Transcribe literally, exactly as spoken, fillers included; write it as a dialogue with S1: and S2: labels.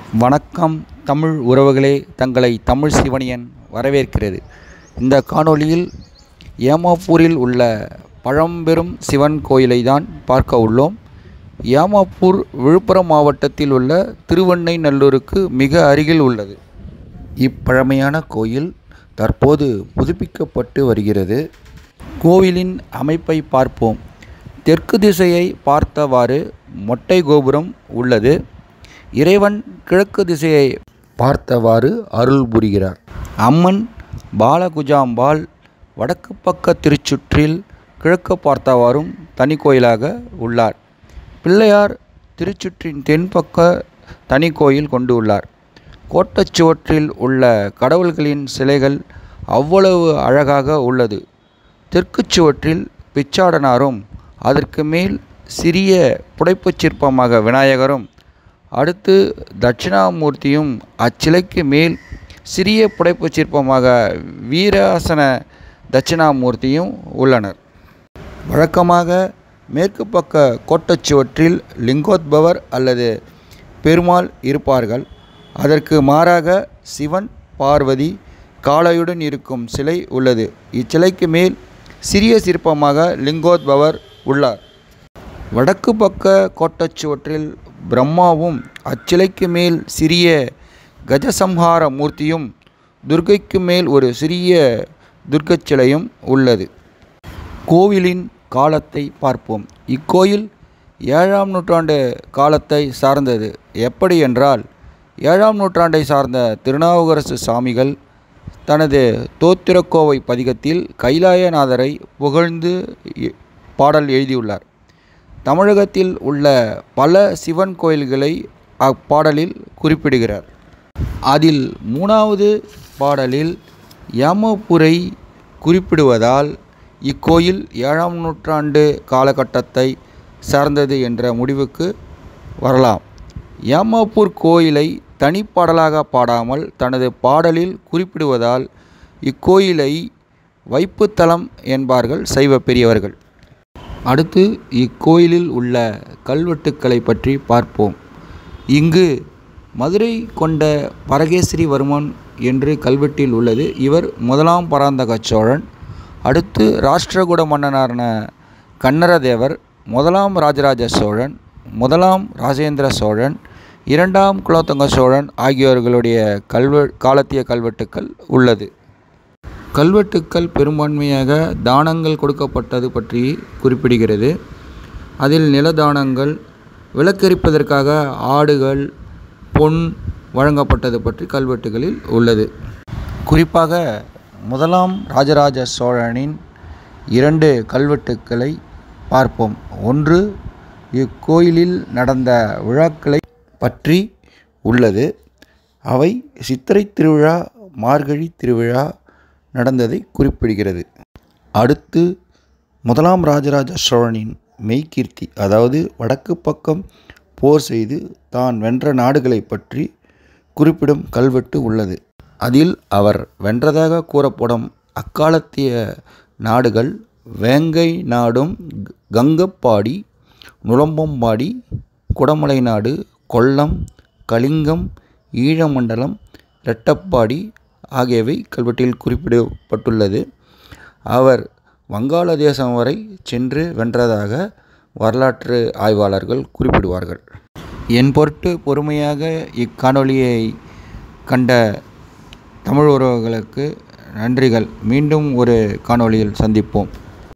S1: வணக்கம் தமிழ் உறவுகளே, தங்களை தமிழ் சிவனியன் வரவேற்கிறது. இந்த காணொளியில் ஏமாப்பூரில் உள்ள பழம்பெரும் சிவன் கோயிலை தான் பார்க்க உள்ளோம். ஏமாப்பூர் விழுப்புரம் மாவட்டத்தில் உள்ள திருவெண்ணைநல்லூருக்கு மிக அருகில் உள்ளது. இப்பழமையான கோயில் தற்போது புதுப்பிக்கப்பட்டு வருகிறது. கோவிலின் அமைப்பை பார்ப்போம். தெற்கு திசையை பார்த்தவாறு மொட்டை கோபுரம் உள்ளது. இறைவன் கிழக்கு திசையை பார்த்தவாறு அருள் புரிகிறார். அம்மன் பாலகுஜாம்பாள் வடக்கு பக்க திருச்சுற்றில் கிழக்கு பார்த்தவாறும் தனி கோயிலாக உள்ளார். பிள்ளையார் திருச்சுற்றின் தென்பக்க தனி கோயில் கொண்டு உள்ளார். கோட்டச்சுவற்றில் உள்ள கடவுள்களின் சிலைகள் அவ்வளவு அழகாக உள்ளது. தெற்கு சுவற்றில் பிச்சாடனாரும், அதற்கு மேல் சிறிய புடைப்புச் சிற்பமாக விநாயகரும், அடுத்து தட்சிணாமூர்த்தியும், அச்சிலைக்கு மேல் சிறிய புடைப்புச் சிற்பமாக வீராசன தட்சிணாமூர்த்தியும் உள்ளனர். வழக்கமாக மேற்கு பக்க கோட்டச்சுவற்றில் லிங்கோத்பவர் அல்லது பெருமாள் இருப்பார்கள். அதற்கு மாறாக சிவன், பார்வதி, காளையுடன் இருக்கும் சிலை உள்ளது. இச்சிலைக்கு மேல் சிறிய சிற்பமாக லிங்கோத்பவர் உள்ளார். வடக்கு பக்க கோட்டச்சுவற்றில் பிரம்மாவும், அச்சிலைக்கு மேல் சிறிய கஜசம்ஹார மூர்த்தியும், துர்க்கைக்கு மேல் ஒரு சிறிய துர்க்கச் சிலையும் உள்ளது. கோவிலின் காலத்தை பார்ப்போம். இக்கோயில் ஏழாம் நூற்றாண்டு காலத்தை சார்ந்தது. எப்படி என்றால், ஏழாம் நூற்றாண்டை சார்ந்த திருநாவுக்கரசு சாமிகள் தனது தோத்திரக்கோவை பதிகத்தில் கைலாயநாதரை புகழ்ந்து பாடல் எழுதியுள்ளார். தமிழகத்தில் உள்ள பல சிவன் கோயில்களை அப்பாடலில் குறிப்பிடுகிறார். அதில் மூணாவது பாடலில் ஏமாப்பூரை குறிப்பிடுவதால் இக்கோயில் ஏழாம் நூற்றாண்டு காலகட்டத்தை சார்ந்தது என்ற முடிவுக்கு வரலாம். ஏமாப்பூர் கோயிலை தனிப்பாடலாக பாடாமல் தனது பாடலில் குறிப்பிடுவதால் இக்கோயிலை வைப்புத்தலம் என்பார்கள் சைவ பெரியவர்கள். அடுத்து இக்கோயிலில் உள்ள கல்வெட்டுக்களை பற்றி பார்ப்போம். இங்கு மதுரை கொண்ட பரகேசரிவர்மன் என்று கல்வெட்டில் உள்ளது. இவர் முதலாம் பராந்தக சோழன். அடுத்து ராஷ்டிரகூட மன்னனான கன்னரதேவர், முதலாம் ராஜராஜ சோழன், முதலாம் ராஜேந்திர சோழன், இரண்டாம் குலோத்துங்க சோழன் ஆகியோர்களுடைய கல்வெ காலத்திய கல்வெட்டுக்கள் உள்ளது. கல்வெட்டுக்கள் பெரும்பான்மையாக தானங்கள் கொடுக்கப்பட்டது பற்றி குறிப்பிடுகிறது. அதில் நிலதானங்கள், விளக்கெரிப்பதற்காக ஆடுகள், பொன் வழங்கப்பட்டது பற்றி கல்வெட்டுகளில் உள்ளது. குறிப்பாக முதலாம் ராஜராஜ சோழனின் இரண்டு கல்வெட்டுக்களை பார்ப்போம். ஒன்று இக்கோயிலில் நடந்த விழாக்களை பற்றி உள்ளது. அவை சித்திரை திருவிழா, மார்கழி திருவிழா நடந்ததை குறிப்பிடுகிறது. அடுத்து முதலாம் ராஜராஜ சோழனின் மெய்கீர்த்தி, அதாவது வடக்கு பக்கம் போர் செய்து தான் வென்ற நாடுகளை பற்றி குறிப்பிடும் கல்வெட்டு உள்ளது. அதில் அவர் வென்றதாக கூறப்படும் அக்காலத்திய நாடுகள் வேங்கை நாடும், கங்கப்பாடி, நுளம்பம்பாடி, குடமலை நாடு, கொல்லம், கலிங்கம், ஈழமண்டலம், ரெட்டப்பாடி ஆகியவை கல்வெட்டில் குறிப்பிடப்பட்டுள்ளது. அவர் வங்காளதேசம் வரை சென்று வென்றதாக வரலாற்று ஆய்வாளர்கள் குறிப்பிடுவார்கள். என் பொருட்டு பொறுமையாக இக்காணொளியை கண்ட தமிழ் உறவுகளுக்கு நன்றிகள். மீண்டும் ஒரு காணொளியில் சந்திப்போம்.